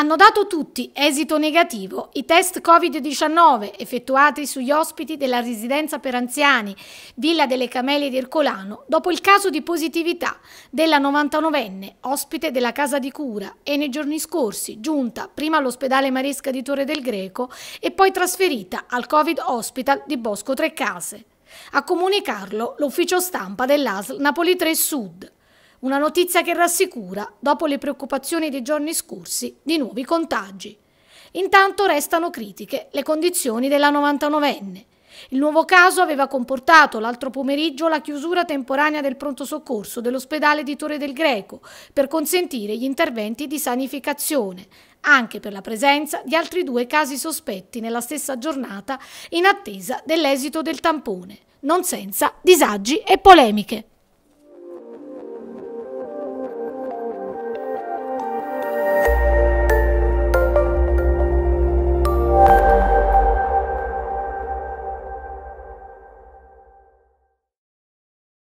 Hanno dato tutti esito negativo i test Covid-19 effettuati sugli ospiti della residenza per anziani Villa delle Camelie di Ercolano dopo il caso di positività della 99enne ospite della casa di cura e nei giorni scorsi giunta prima all'ospedale Maresca di Torre del Greco e poi trasferita al Covid Hospital di Bosco Trecase. A comunicarlo l'ufficio stampa dell'ASL Napoli 3 Sud. Una notizia che rassicura dopo le preoccupazioni dei giorni scorsi di nuovi contagi. Intanto restano critiche le condizioni della 99enne. Il nuovo caso aveva comportato l'altro pomeriggio la chiusura temporanea del pronto soccorso dell'ospedale di Torre del Greco per consentire gli interventi di sanificazione, anche per la presenza di altri 2 casi sospetti nella stessa giornata in attesa dell'esito del tampone, non senza disagi e polemiche.